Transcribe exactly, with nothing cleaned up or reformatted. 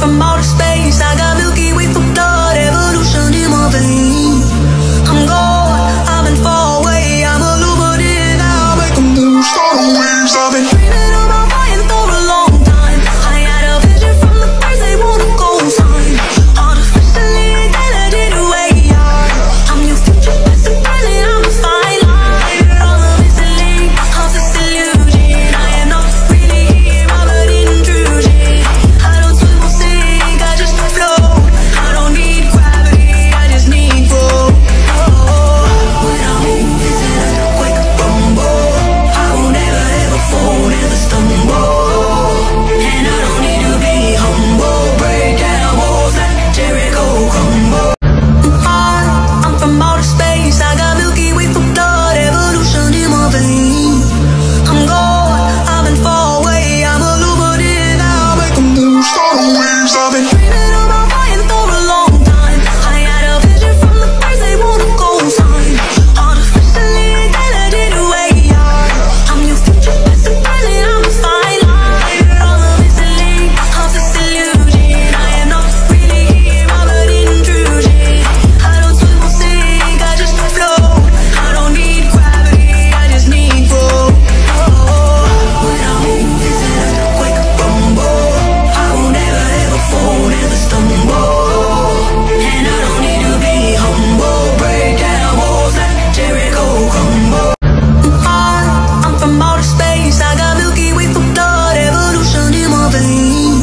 from outer space. I got Milky Way for blood, evolution in my veins. I'm gone, I've been far away. I'm illuminated now, make them do startle waves. I've been dreaming about flying for a long time. I had a vision from the birds, they want a gold sign. Artificially intelligent way out. I'm your future best friend, I'm a fine line. I'm a missing link of this illusion. I am not really here, I'm an intrusion. I don't swim or sink, I just float. I don't need gravity, I just need growth. When I move, it's an earthquake rumble. I won't ever ever fall, never stumble. And I don't need to be humble. Break down walls like Jericho crumble. I, I'm from outer space. I got Milky Way for blood, evolution in my veins. I'm gone, I've been far away. I'm illuminated now, make them do startle waves. I've been dreaming about flying for a long time. I had a vision from the birds, they want a gold sign. Artificially intelligent way out. I'm your future best friend, I'm a fine line. I'm a missing link of this illusion. I am not really here, I'm an intrusion. I don't swim or sink, I just float. I don't need gravity, I just need growth. When I move, it's an earthquake rumble. I won't ever ever fall, never stumble. And I don't need to be humble. Break down walls like Jericho crumble. I, I'm from outer space. I got Milky Way for blood, evolution in my veins.